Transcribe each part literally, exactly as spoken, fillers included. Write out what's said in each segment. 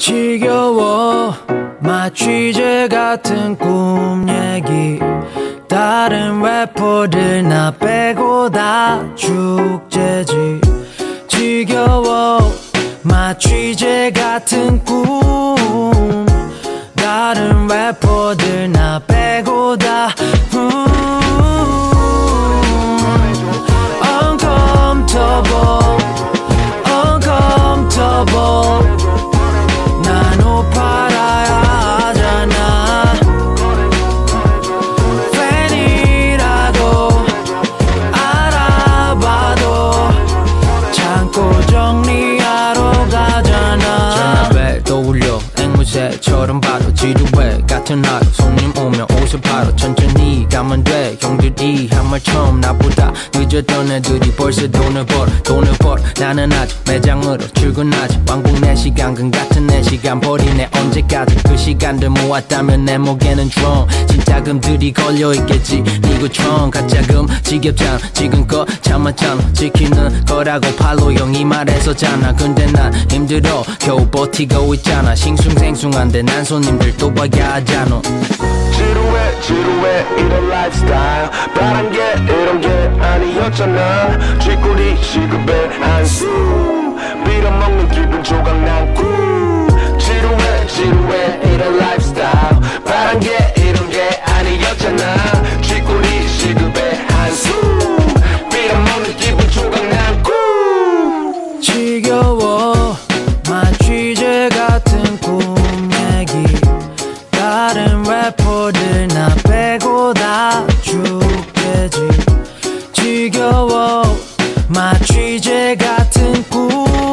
지겨워 마취제 같은 꿈 얘기 다른 래퍼들 나 빼고 다 축제지 지겨워 마취제 같은 꿈 다른 래퍼들 나 빼고 다 음, uncomfortable uncomfortable 난 옷 팔아야 하잖아 팬이라고 알아봐도 창고 정리하러 가잖아 전화벨 떠올려 앵무새처럼 바로 지루해 같은 하루 손님 오면 옷을 팔아 천천히 가면 돼 형들이 한 말처럼 나보다 늦었던 애들이 벌써 돈을 벌어 돈을 벌어 나는 아직 매장으로 출근하지 왕복 네 시간 근 같은 네 시간 버리네 언제까지 그 시간들 모았다면 내 목에는 좀 진짜 금들이 걸려있겠지 니구청 가짜금 지겹잖아 지금껏 참았잖아 지키는 거라고 팔로 형이 말했었잖아 근데 난 힘들어 겨우 버티고 있잖아 싱숭생숭한데 난 손님들 또 봐야 하잖아 지루해 지루해 이런 라이프스타일 바란 게 이런 게 아니었잖아 쥐꼬리 시급에 한숨 빌어먹는 기분 조각 난 꿈 지루해 지루해 이런 라이프스타일 바란 게 이런 게 아니었잖아 쥐꼬리 시급에 한숨 빌어먹는 기분 조각 난 꿈 지겨워 마취제 같은 꿈 얘기 다른 래퍼들 나 빼고 다 죽겠지 지겨워 마취제 같은 꿈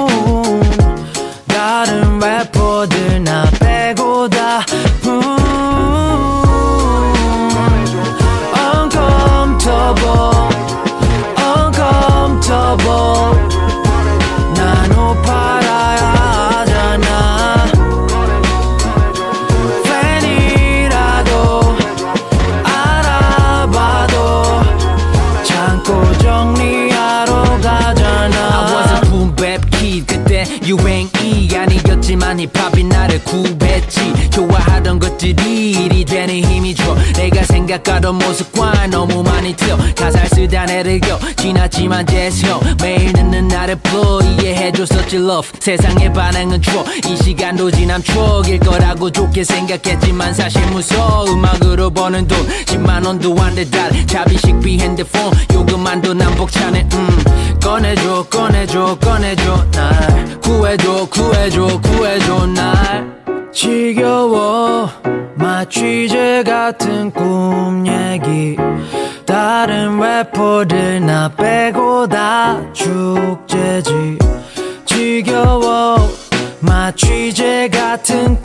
다른 래퍼들 나 빼고 다 음, uncomfortable uncomfortable 난 옷 팔아야 하잖아 팬이라고 알아봐도 창고 정리하러 가잖아 I was a boom bap kid 그때 유행이 아니었지만 힙합이 나를 구했지 좋아하던 것들이 일이 되는 힘이 줘 내가 생각하던 모습과 너무 많이 틀려 가사를 쓰다 애를 겨 지났지만 제스형 매일 늦는 나를 불러 이해해줬었지 love 세상의 반응은 추억 이 시간도 지난 추억일 거라고 좋게 생각했지만 사실 무서워 음악으로 버는 돈 십만 원도 안 돼 달 자비식비 핸드폰 요금만도 난 벅차네 음 꺼내줘 꺼내줘 꺼내줘 날 구해줘 구해줘 구해줘 날 지겨워 마취제 같은 꿈 얘기 다른 래퍼들 나 빼고 다 축제지 지겨워 마취제 같은